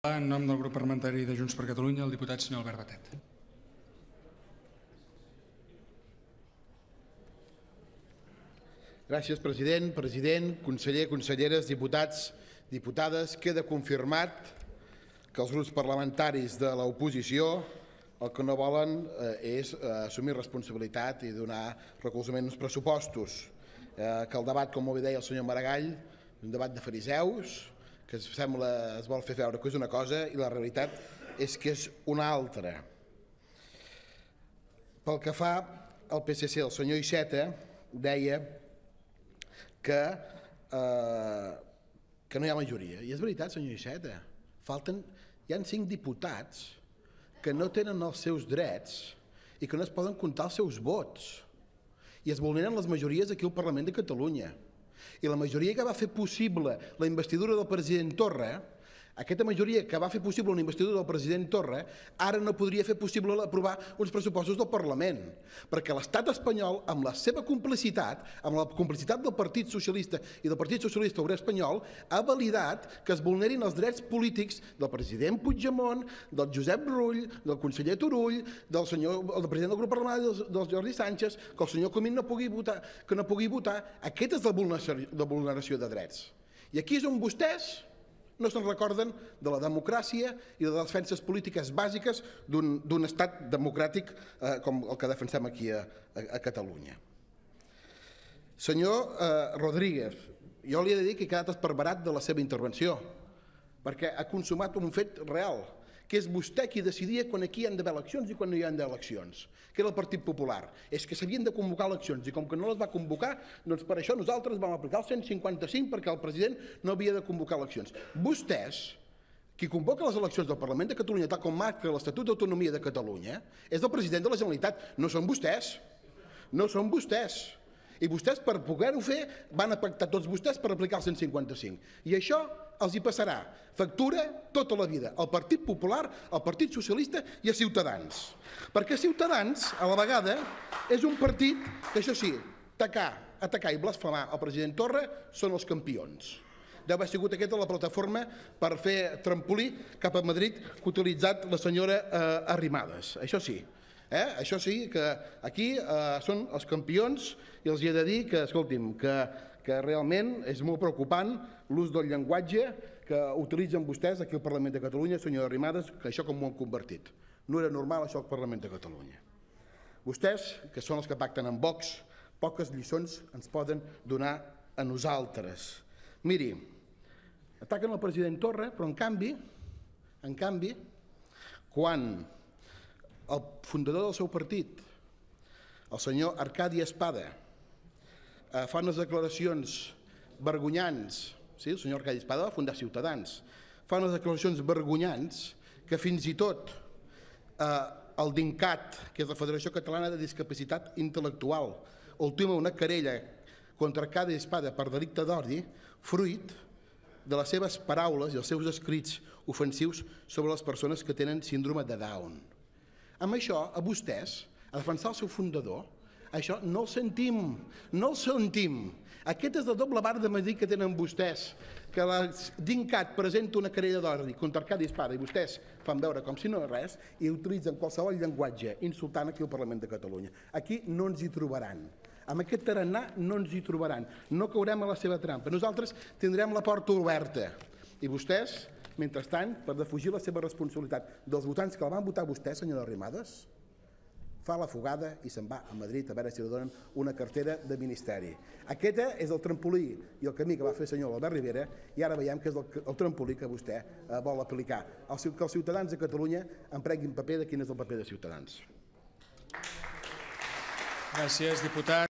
En nom del grup parlamentari de Junts per Catalunya, el diputat senyor Albert Batet. Gràcies, president, conseller, conselleres, diputats, diputades. Queda confirmat que els grups parlamentaris de l'oposició el que no volen és assumir responsabilitat i donar recolzament als pressupostos. Que el debat, com molt bé deia el senyor Maragall, és un debat de fariseus, que es vol fer veure que és una cosa i la realitat és que és una altra. Pel que fa al PSC, el senyor Iceta deia que no hi ha majoria. I és veritat, senyor Iceta. Hi ha 5 diputats que no tenen els seus drets i que no es poden comptar els seus vots. I es vulneren les majories aquí al Parlament de Catalunya. I la majoria que va fer possible la investidura del president Torra, aquesta majoria que va fer possible una investidura del president Torra, ara no podria fer possible aprovar uns pressupostos del Parlament, perquè l'estat espanyol, amb la seva complicitat, amb la complicitat del Partit Socialista i del Partit Socialista Obrer Espanyol, ha validat que es vulnerin els drets polítics del president Puigdemont, del Josep Rull, del conseller Turull, del president del grup parlamentari del Jordi Sánchez, que el senyor Comín no pugui votar. Aquesta és la vulneració de drets. I aquí és on vostès no se'n recorden de la democràcia i de les defenses polítiques bàsiques d'un estat democràtic com el que defensem aquí a Catalunya. Senyor Rodríguez, jo li he de dir que he quedat esparverat de la seva intervenció, perquè ha consumat un fet real, que és vostè qui decidia quan aquí hi han d'haver eleccions i quan no hi han d'haver eleccions, que era el Partit Popular. És que s'havien de convocar eleccions i com que no les va convocar, doncs per això nosaltres vam aplicar el 155 perquè el president no havia de convocar eleccions. Vostès, qui convoca les eleccions del Parlament de Catalunya, tal com marca l'Estatut d'Autonomia de Catalunya, és el president de la Generalitat, no són vostès. No són vostès. I vostès, per poder-ho fer, van a pactar tots vostès per aplicar el 155. I això els hi passarà factura tota la vida al Partit Popular, al Partit Socialista i a Ciutadans. Perquè Ciutadans, a la vegada, és un partit que, això sí, atacar i blasfemar el president Torra són els campions. Deu haver sigut aquesta la plataforma per fer trampolí cap a Madrid que ha utilitzat la senyora Arrimadas. Això sí. Això sí, que aquí són els campions i els he de dir que, escolti'm, que realment és molt preocupant l'ús del llenguatge que utilitzen vostès aquí al Parlament de Catalunya, senyora Arrimadas, que això com ho han convertit. No era normal això al Parlament de Catalunya. Vostès, que són els que pacten amb Vox, poques lliçons ens poden donar a nosaltres. Miri, ataquen el president Torra, però en canvi, quan el fundador del seu partit, el senyor Arcadi Espada, fa unes declaracions vergonyants, sí, el senyor Arcadi Espada va fundar Ciutadans, fa unes declaracions vergonyants que fins i tot el DINCAT, que és la Federació Catalana de Discapacitat Intel·lectual, ultima una querella contra Arcadi Espada per delicte d'odi, fruit de les seves paraules i els seus escrits ofensius sobre les persones que tenen síndrome de Down. Amb això, a vostès, a defensar el seu fundador, això no el sentim, no el sentim. Aquest és la doble vara de medir que tenen vostès, que la DINCAT presenta una querella d'odi contra Arcadi Espada i vostès fan veure com si no és res i utilitzen qualsevol llenguatge insultant aquí al Parlament de Catalunya. Aquí no ens hi trobaran. Amb aquest tarannà no ens hi trobaran. No caurem a la seva trampa. Nosaltres tindrem la porta oberta. I vostès, mentrestant, per defugir la seva responsabilitat dels votants que la van votar a vostè, senyora Arrimadas, fa la fugada i se'n va a Madrid a veure si li donen una cartera de ministeri. Aquest és el trampolí i el camí que va fer el senyor Albert Rivera i ara veiem que és el trampolí que vostè vol aplicar. Que els ciutadans de Catalunya en prenguin paper de quin és el paper de Ciutadans. Gràcies, diputat.